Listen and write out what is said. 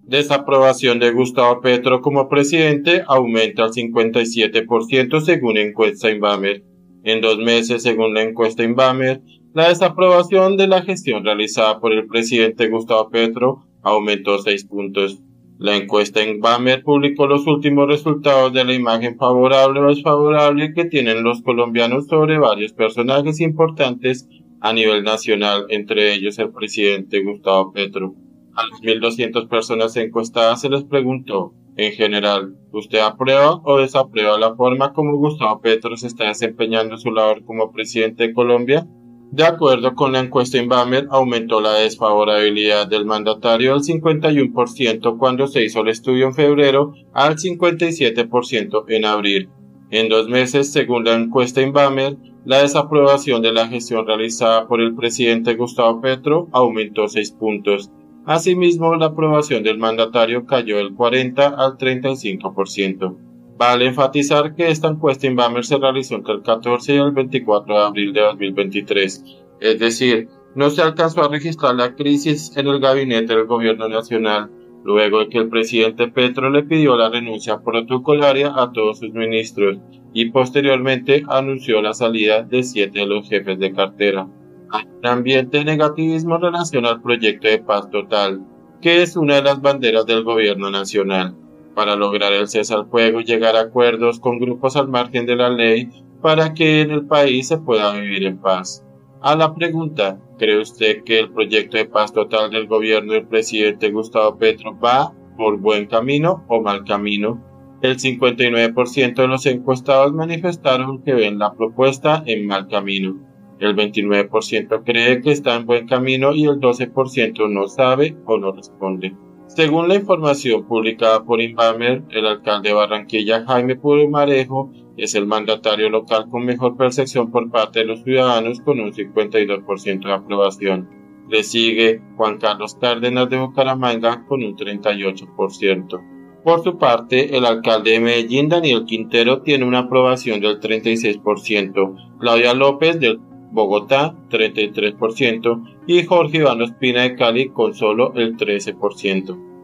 Desaprobación de Gustavo Petro como presidente aumenta al 57% según encuesta Inbamer. En 2 meses, según la encuesta Inbamer, la desaprobación de la gestión realizada por el presidente Gustavo Petro aumentó 6 puntos. La encuesta Inbamer publicó los últimos resultados de la imagen favorable o desfavorable que tienen los colombianos sobre varios personajes importantes a nivel nacional, entre ellos el presidente Gustavo Petro. A las 1.200 personas encuestadas se les preguntó, en general, ¿usted aprueba o desaprueba la forma como Gustavo Petro se está desempeñando su labor como presidente de Colombia? De acuerdo con la encuesta Inbamer, aumentó la desfavorabilidad del mandatario al 51% cuando se hizo el estudio en febrero al 57% en abril. En 2 meses, según la encuesta Inbamer, la desaprobación de la gestión realizada por el presidente Gustavo Petro aumentó 6 puntos. Asimismo, la aprobación del mandatario cayó del 40 al 35%. Vale enfatizar que esta encuesta Inbamer se realizó entre el 14 y el 24 de abril de 2023, es decir, no se alcanzó a registrar la crisis en el gabinete del gobierno nacional, luego de que el presidente Petro le pidió la renuncia protocolaria a todos sus ministros y posteriormente anunció la salida de 7 de los jefes de cartera. Hay un ambiente de negativismo en relación al proyecto de paz total, que es una de las banderas del gobierno nacional, para lograr el cese al fuego y llegar a acuerdos con grupos al margen de la ley para que en el país se pueda vivir en paz. A la pregunta, ¿cree usted que el proyecto de paz total del gobierno del presidente Gustavo Petro va por buen camino o mal camino? El 59% de los encuestados manifestaron que ven la propuesta en mal camino. El 29% cree que está en buen camino y el 12% no sabe o no responde. Según la información publicada por Inbamer, el alcalde de Barranquilla, Jaime Pumarejo, es el mandatario local con mejor percepción por parte de los ciudadanos con un 52% de aprobación. Le sigue Juan Carlos Cárdenas de Bucaramanga con un 38%. Por su parte, el alcalde de Medellín, Daniel Quintero, tiene una aprobación del 36%, Claudia López del Bogotá 33% y Jorge Iván Ospina de Cali con solo el 13%.